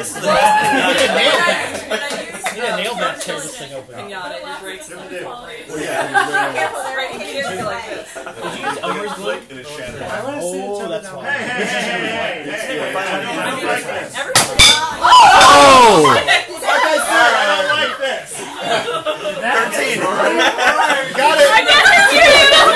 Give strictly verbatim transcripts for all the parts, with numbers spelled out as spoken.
This is the best pinata. Yeah, nail that tear this thing open. Pinata, you break some Well, yeah. right, you can't go like this. Did you use Elmer's glue? And it's shattered. Oh, that's fine. Hey, hey, hey, hey, hey, hey. I don't like this. Oh! Like I said, I don't like this. thirteen. Got it. I guess it's you!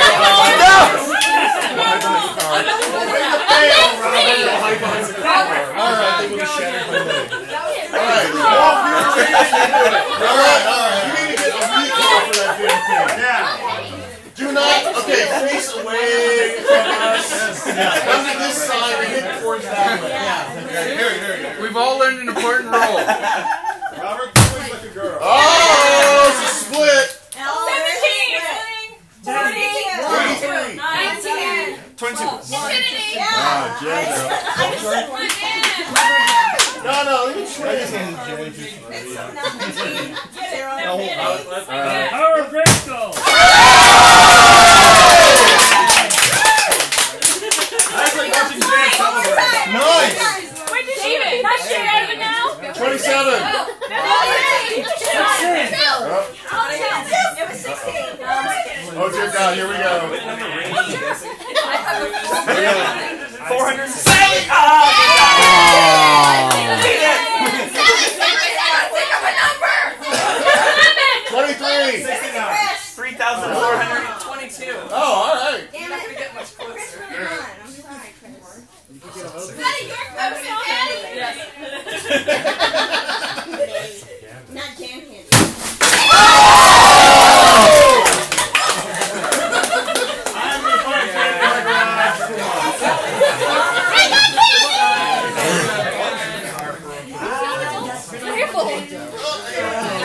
Alright, they would have shattered my leg. Alright, walk your chance and do it. Alright, alright. You need to get a recall for that damn thing. Yeah. Do not, okay, face away from us. Come to this side and hit towards that way. Yeah. Here, here, here. We've all learned an important role. Robert, please like a girl. Oh, it's a split. seventeen! twenty-three. nineteen! twenty-two. Ah, Jen, girl. No, no, let me try this one, Jen. Power of Grayskull! That's like watching Jen celebrate. Nice. Wait, did she even not share out of it now? twenty-seven. It was sixteen. Oh, dear God, here we go. four hundred seventy. Ah! twenty-three. three thousand four hundred twenty-two. Oh, all right. You're not going to get much closer. Not jam candy. Careful.